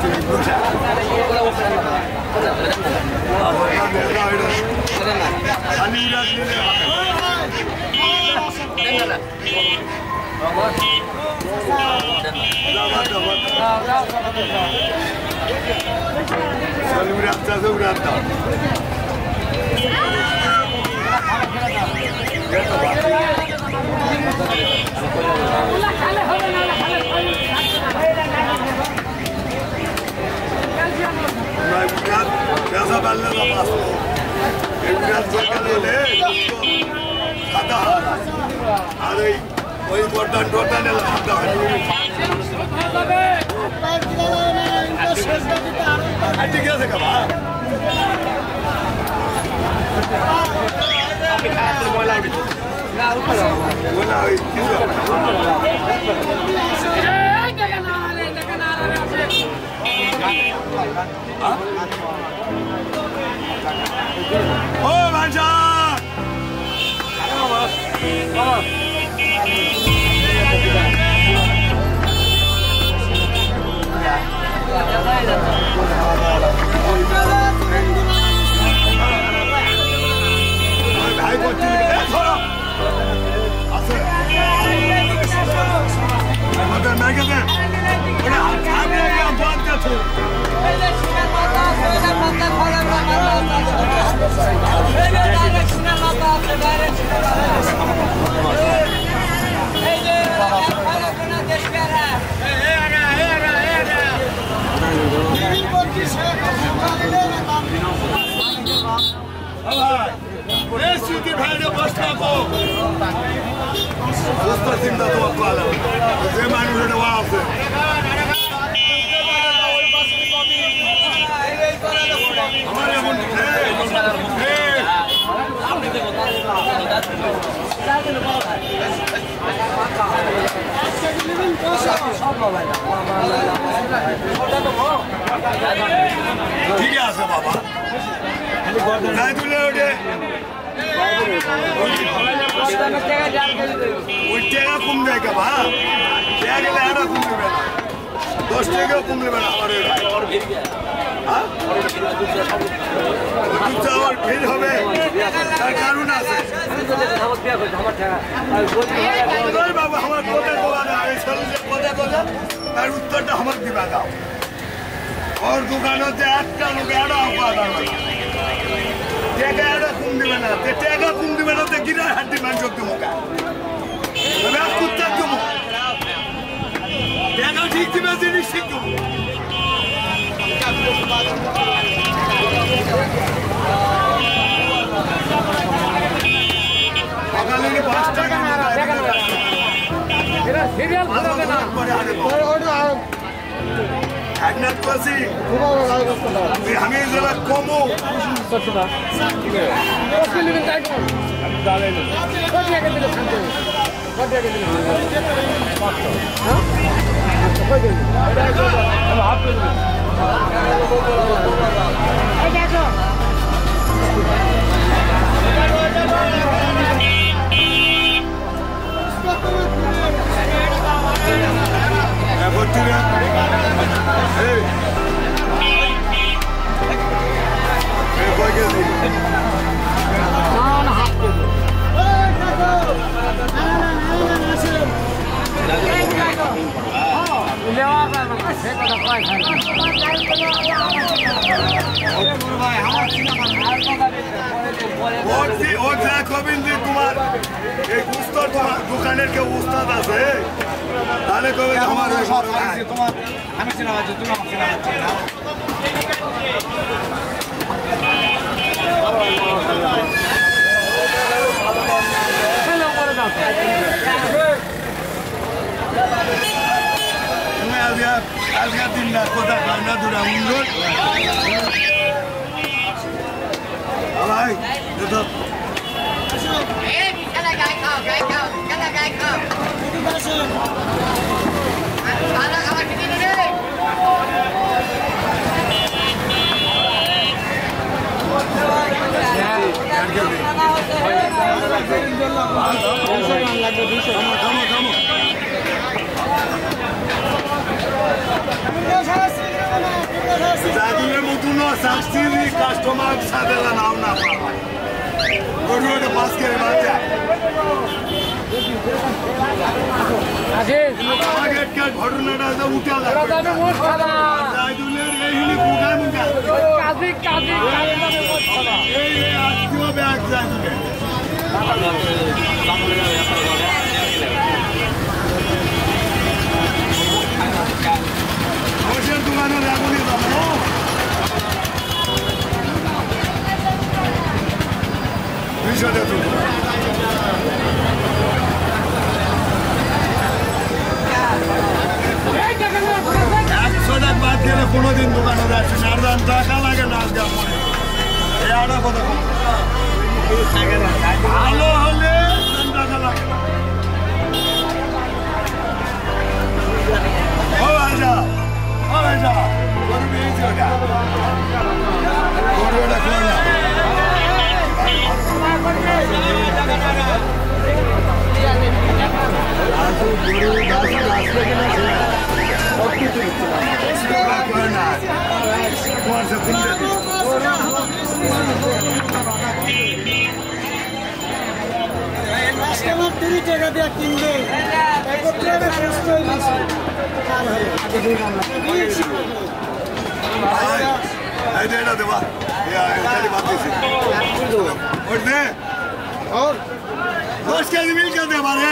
Come on. সাকসিডি customer সাথে নাও না গরুটা পাস করে বাচ্চা আগে একটা ঘটনাটা তো উঠা যাবে রাজুলের এই হিলি কুগায় মুগা কাজী এই আজকেও ব্যাগ যাবে বসের দোকানে রাগুনি যাবো বিষয়টা তো বাদ গেলে কোনোদিন দোকানে যাচ্ছে সারদান টাকা লাগে না আজকে এই আড়া কথা ভালো হলে টাকা লাগে ও ভাইজা ও ভাইজা গরু পেয়েছি ওটা গরু ওটা খোলা না मिल जाते हमारे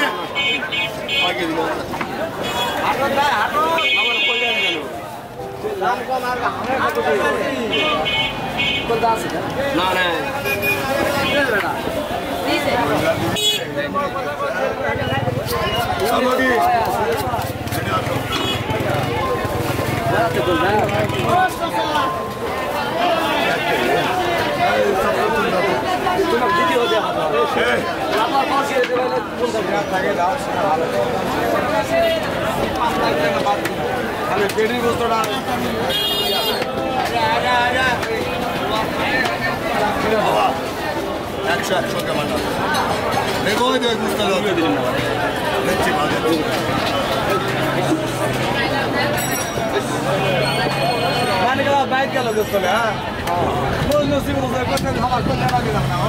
बैठ गया दोस्तों ने हाँ बोल नसीब से कुछ हमारे को लेना भी लगना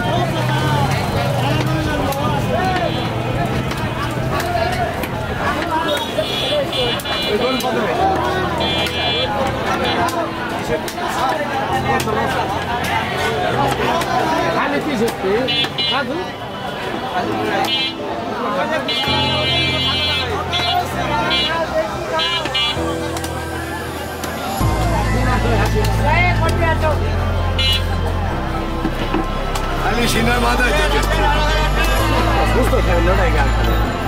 खाने की सकते हाँ तू Ali Shinar Mada gusto che non hai ganto.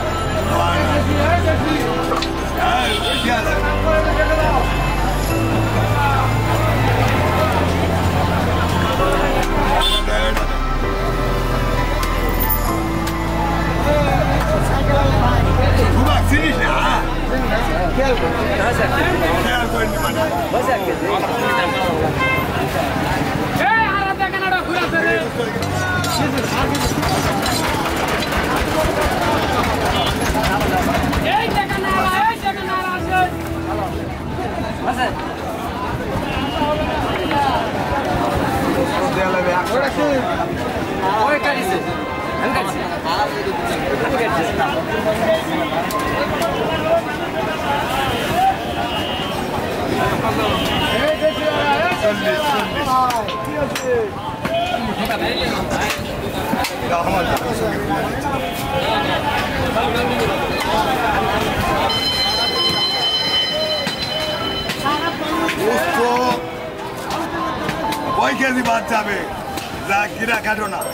कोई कैसी बात जाबे गिरा काटो ना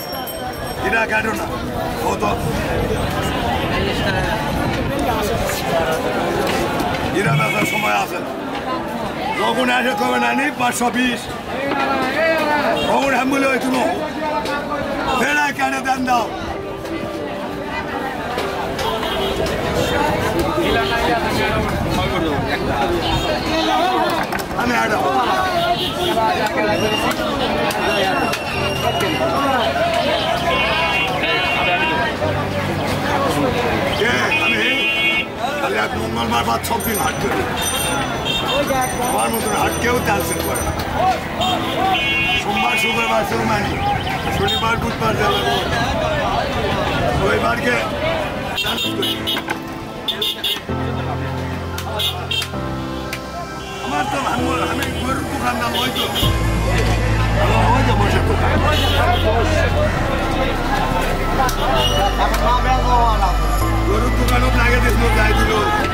वो तो गिरा दसा समय আছে যখন আসে কবে নানি 520 কখন হামলে হইতো না ফেরা কাটে দেন দাও আমি আড়া मंगलवार बाद 6 दिन हाट আমার মতন হাট কেউ ক্যান্সেল করে না। সোমবার শুক্রবার মানি, শনিবার বুধবার জ্বালাবো, রবিবারকে আমার তো আমি গরুর দোকান নাম হয়তো বসে দোকান গরুর দোকানও লাগে দিল যাই দিল